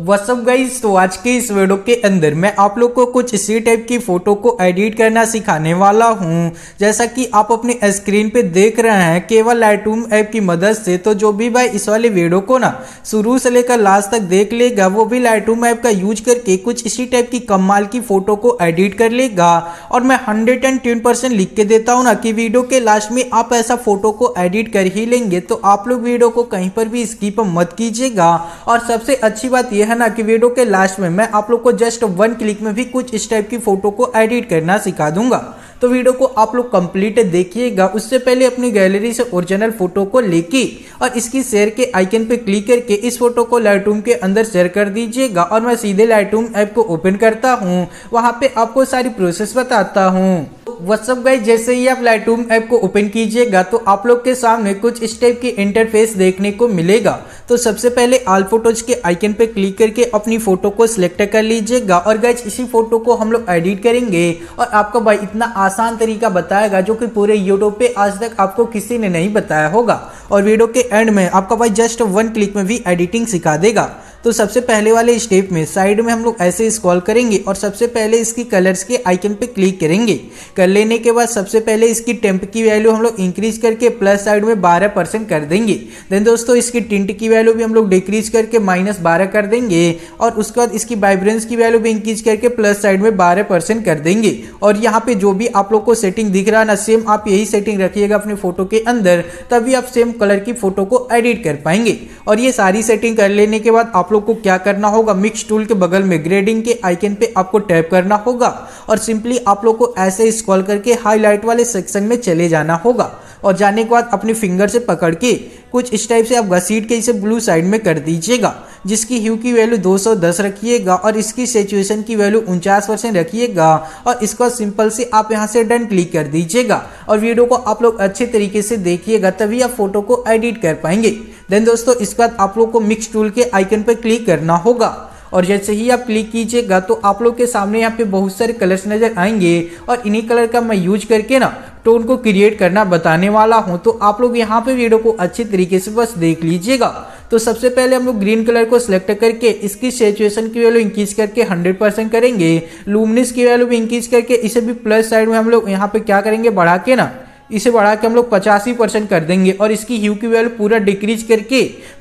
WhatsApp guys, तो आज के इस वीडियो के अंदर मैं आप लोग को कुछ इसी टाइप की फोटो को एडिट करना सिखाने वाला हूं। जैसा कि आप अपने स्क्रीन पे देख रहे हैं केवल लाइटरूम ऐप की मदद से। तो जो भी भाई इस वाले वीडियो को ना शुरू से लेकर लास्ट तक देख लेगा वो भी लाइटरूम ऐप का यूज करके कुछ इसी टाइप की कमाल की फोटो को एडिट कर लेगा। और मैं 110% लिख के देता हूँ ना कि वीडियो के लास्ट में आप ऐसा फोटो को एडिट कर ही लेंगे। तो आप लोग वीडियो को कहीं पर भी स्किप मत कीजिएगा। और सबसे अच्छी बात यह है ना कि वीडियो के लास्ट में मैं आप लोग को जस्ट 1 क्लिक में भी कुछ इस टाइप की फोटो को एडिट करना सिखा दूंगा। तो वीडियो को आप लोग कंप्लीट देखिएगा। उससे पहले अपनी गैलरी से ओरिजिनल फोटो को लेके और इसकी शेयर के आइकन पे क्लिक करके इस फोटो को लाइटरूम के अंदर शेयर कर दीजिएगा। और मैं सीधे लाइटरूम ऐप को ओपन करता हूँ, वहां पे आपको सारी प्रोसेस बताता हूँ। व्हाट्सअप गाइस, जैसे ही आप लाइटरूम ऐप को ओपन कीजिएगा तो आप लोग के सामने कुछ इस टाइप की इंटरफेस देखने को मिलेगा। तो सबसे पहले ऑल फोटोज के आइकन पे क्लिक करके अपनी फोटो को सिलेक्ट कर लीजिएगा। और गाइस, इसी फोटो को हम लोग एडिट करेंगे और आपको भाई इतना आसान तरीका बताएगा जो कि पूरे यूट्यूब पे आज तक आपको किसी ने नहीं बताया होगा। और वीडियो के एंड में आपका भाई जस्ट 1 क्लिक में भी एडिटिंग सिखा देगा। तो सबसे पहले वाले स्टेप में साइड में हम लोग ऐसे स्क्रॉल करेंगे और सबसे पहले इसकी कलर्स के आइकन पे क्लिक करेंगे। कर लेने के बाद सबसे पहले इसकी टेम्प की वैल्यू हम लोग इंक्रीज करके प्लस साइड में 12% कर देंगे। देन दोस्तों इसकी टिंट की वैल्यू भी हम लोग डिक्रीज करके -12 कर देंगे। और उसके बाद इसकी वाइब्रेंस की वैल्यू भी इंक्रीज करके प्लस साइड में 12% कर देंगे। और यहाँ पे जो भी आप लोग को सेटिंग दिख रहा है ना, सेम आप यही सेटिंग रखिएगा अपने फोटो के अंदर, तभी आप सेम कलर की फोटो को एडिट कर पाएंगे। और ये सारी सेटिंग कर लेने के बाद आप लोग को क्या करना होगा, मिक्स टूल के बगल में ग्रेडिंग के आइकन पे आपको टैप करना होगा और सिंपली आप लोग को ऐसे स्क्रॉल करके हाईलाइट वाले सेक्शन में चले जाना होगा। और जाने के बाद अपने फिंगर से पकड़ के कुछ इस टाइप से आप घसीट के इसे ब्लू साइड में कर दीजिएगा, जिसकी ह्यू की वैल्यू 210 रखिएगा और इसकी सैचुरेशन की वैल्यू 49% रखिएगा। और इसको सिंपल से आप यहां से डन क्लिक कर दीजिएगा। और वीडियो को आप लोग अच्छे तरीके से देखिएगा, तभी आप फोटो को एडिट कर पाएंगे। देन दोस्तों इसके बाद आप लोग को मिक्स टूल के आइकन पर क्लिक करना होगा। और जैसे ही आप क्लिक कीजिएगा तो आप लोग के सामने यहाँ पे बहुत सारे कलर्स नजर आएंगे। और इन्हीं कलर का मैं यूज करके ना टोन को क्रिएट करना बताने वाला हूं। तो आप लोग यहाँ पे वीडियो को अच्छी तरीके से बस देख लीजिएगा। तो सबसे पहले हम लोग ग्रीन कलर को सिलेक्ट करके इसकी सैचुरेशन की वैल्यू इंक्रीज करके 100% करेंगे। लुमिनस की वैल्यू भी इंक्रीज करके इसे भी प्लस साइड में हम लोग यहाँ पे क्या करेंगे, बढ़ा के ना इसे बढ़ा के हम लोग 85% कर देंगे। और इसकी ह्यू की वैल्यू पूरा डिक्रीज करके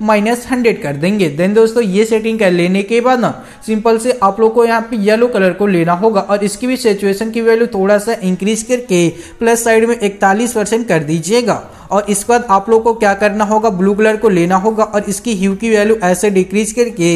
-100 कर देंगे। देन दोस्तों ये सेटिंग कर लेने के बाद ना सिंपल से आप लोग को यहाँ पे येलो कलर को लेना होगा और इसकी भी सैचुरेशन की वैल्यू थोड़ा सा इंक्रीज करके प्लस साइड में 41% कर दीजिएगा। और इसके बाद आप लोग को क्या करना होगा, ब्लू कलर को लेना होगा और इसकी ह्यू की वैल्यू ऐसे डिक्रीज करके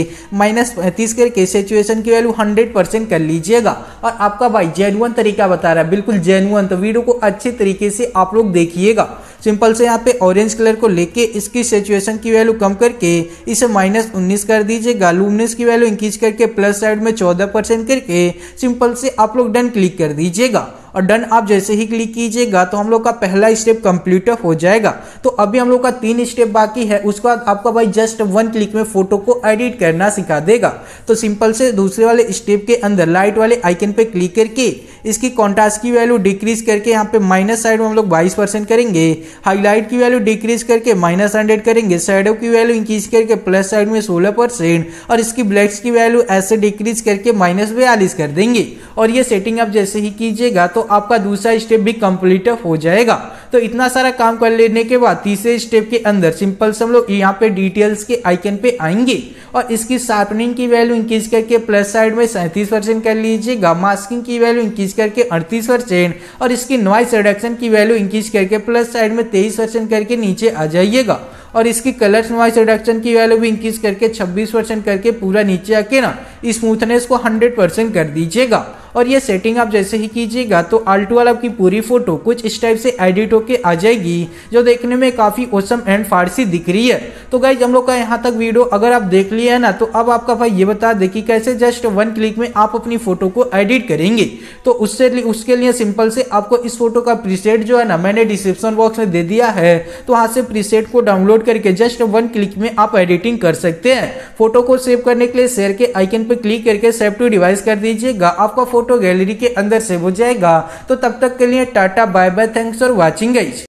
-35 करके सैचुरेशन की वैल्यू 100% कर लीजिएगा। और आपका भाई जेन्युइन तरीका बता रहा है, बिल्कुल जेन्युइन। तो वीडियो को अच्छे तरीके से आप लोग देखिएगा। सिंपल से यहाँ पे ऑरेंज कलर को लेके इसकी सैचुरेशन की वैल्यू कम करके इसे -19 कर दीजिएगा। लुमिनस की वैल्यू इंक्रीज करके प्लस साइड में 14% करके सिंपल से आप लोग डन क्लिक कर दीजिएगा। और डन आप जैसे ही क्लिक कीजिएगा तो हम लोग का पहला स्टेप कंप्लीट हो जाएगा। तो अभी हम लोग का 3 स्टेप बाकी है। उसके बाद आपका भाई जस्ट 1 क्लिक में फोटो को एडिट करना सिखा देगा। तो सिंपल से दूसरे वाले स्टेप के अंदर लाइट वाले आइकन पे क्लिक करके इसकी कॉन्ट्रास्ट की वैल्यू डिक्रीज करके यहाँ पे माइनस साइड में हम लोग 22% करेंगे। हाईलाइट की वैल्यू डिक्रीज करके -100 करेंगे। शैडो की वैल्यू इंक्रीज करके प्लस साइड में 16% और इसकी ब्लैक्स की वैल्यू ऐसे डिक्रीज करके -42 कर देंगे। और ये सेटिंग आप जैसे ही कीजिएगा तो आपका दूसरा स्टेप भी कंप्लीट हो जाएगा। तो इतना सारा काम कर लेने के बाद तीसरे स्टेप के अंदर सिंपल से हम लोग यहाँ पे डिटेल्स के आइकन पे आएंगे और इसकी शार्पनिंग की वैल्यू इंक्रीज करके प्लस साइड में 37% कर लीजिएगा। मास्किंग की वैल्यू इंक्रीज करके 38% और इसकी नॉइस रिडक्शन की वैल्यू इंक्रीज करके प्लस साइड में 23% करके नीचे आ जाइएगा। और इसकी कलर नॉइस रिडक्शन की वैल्यू भी इंक्रीज करके 26% करके पूरा नीचे आके ना स्मूथनेस को 100% कर दीजिएगा। और ये सेटिंग आप जैसे ही कीजिएगा तो आल्टो वाला की पूरी फोटो कुछ इस टाइप से एडिट होके आ जाएगी, जो देखने में काफी औसम एंड फारसी दिख रही है। तो गाइज हम लोग का यहाँ तक वीडियो अगर आप देख लिए है ना, तो अब आपका भाई ये बता दे कि कैसे जस्ट 1 क्लिक में आप अपनी फोटो को एडिट करेंगे। तो उसके लिए सिंपल से आपको इस फोटो का प्रीसेट जो है ना मैंने डिस्क्रिप्शन बॉक्स में दे दिया है। तो वहां से प्रीसेट को डाउनलोड करके जस्ट 1 क्लिक में आप एडिटिंग कर सकते हैं। फोटो को सेव करने के लिए शेयर के आइकन पर क्लिक करके सेव टू डिवाइस कर दीजिएगा। आपका फोटो गैलरी के अंदर सेव हो जाएगा। तो तब तक के लिए tata, bye bye, thanks for watching guys.